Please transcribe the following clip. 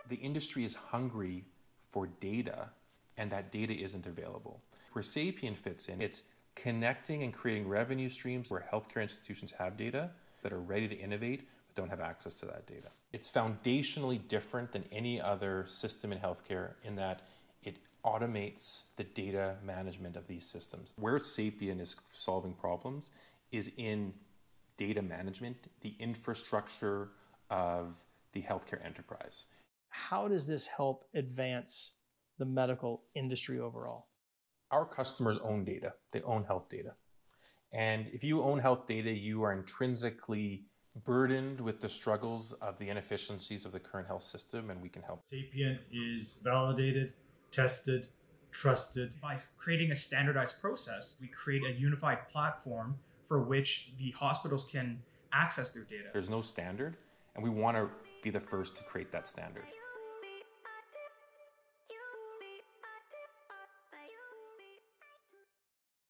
The industry is hungry for data, and that data isn't available. Where Sapien fits in, it's connecting and creating revenue streams where healthcare institutions have data that are ready to innovate but don't have access to that data. It's foundationally different than any other system in healthcare in that it automates the data management of these systems. Where Sapien is solving problems is in data management, the infrastructure of the healthcare enterprise. How does this help advance the medical industry overall? Our customers own data. They own health data. And if you own health data, you are intrinsically burdened with the struggles of the inefficiencies of the current health system, and we can help. Sapien is validated, tested, trusted. By creating a standardized process, we create a unified platform for which the hospitals can access their data. There's no standard, and we want to be the first to create that standard.